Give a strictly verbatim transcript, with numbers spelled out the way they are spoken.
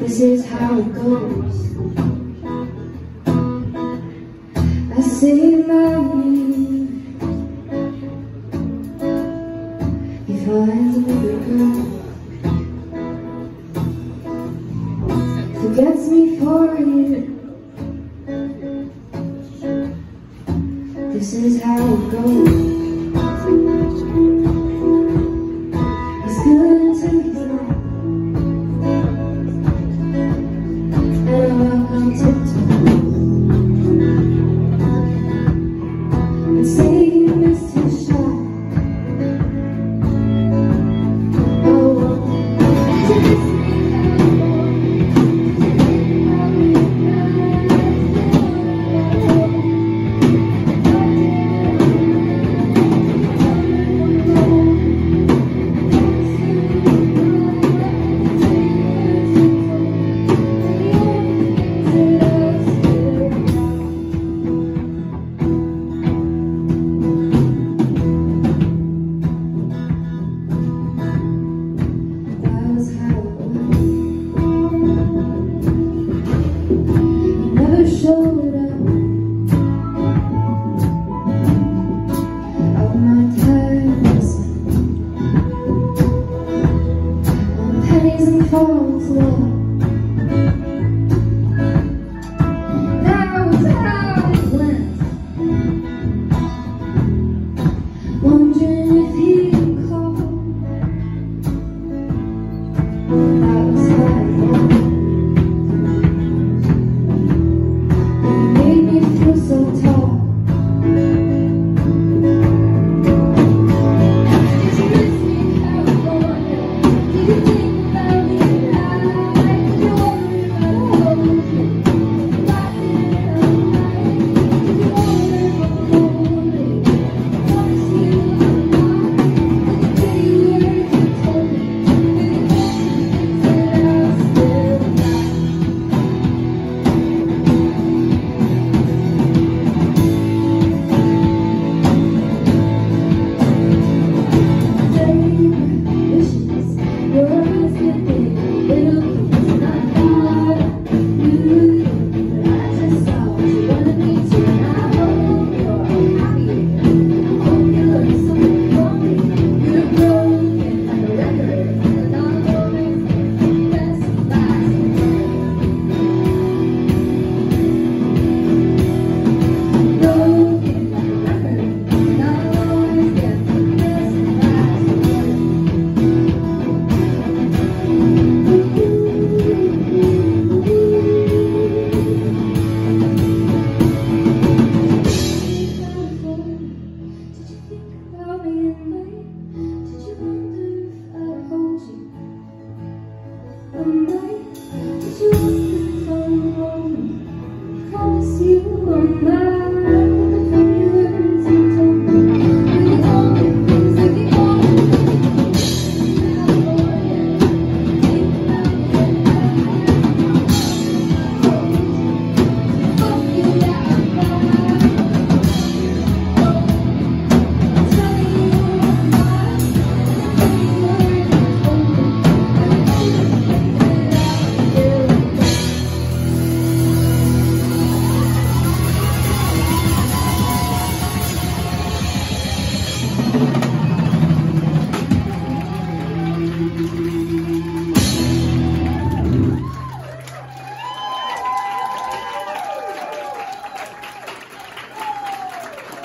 This is how it goes. I say my name, he finds another girl, forgets me for a year. This is how it goes. He's good until he's not. Showed up of my times on pennies and falls love. That was how it went. Wondering if he'd call. That was how it went. So tall. Did you want to come home? Promise you on my